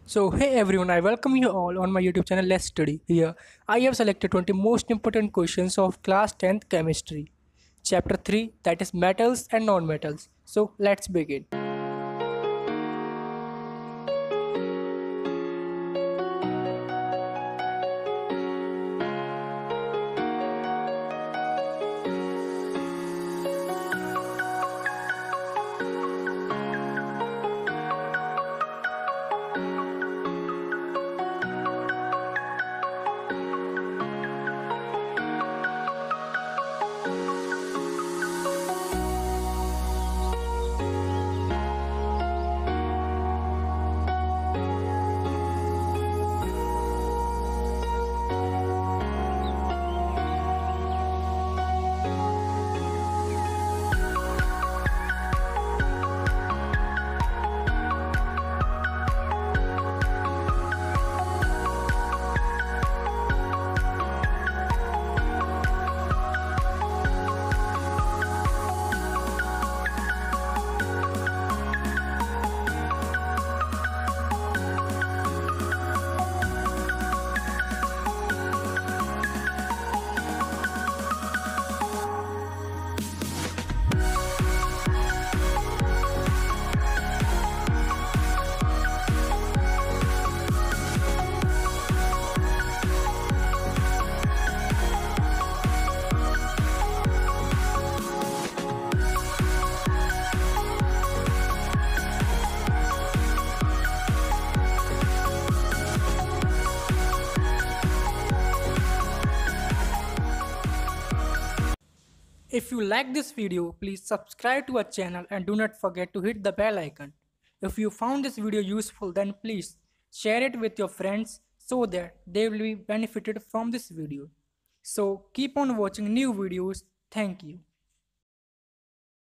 So hey everyone, I welcome you all on my YouTube channel Let's Study. Here I have selected 20 most important questions of class 10th chemistry. Chapter 3, that is metals and non-metals. So let's begin. If you like this video, please subscribe to our channel and do not forget to hit the bell icon. If you found this video useful, then please share it with your friends so that they will be benefited from this video. So keep on watching new videos. Thank you.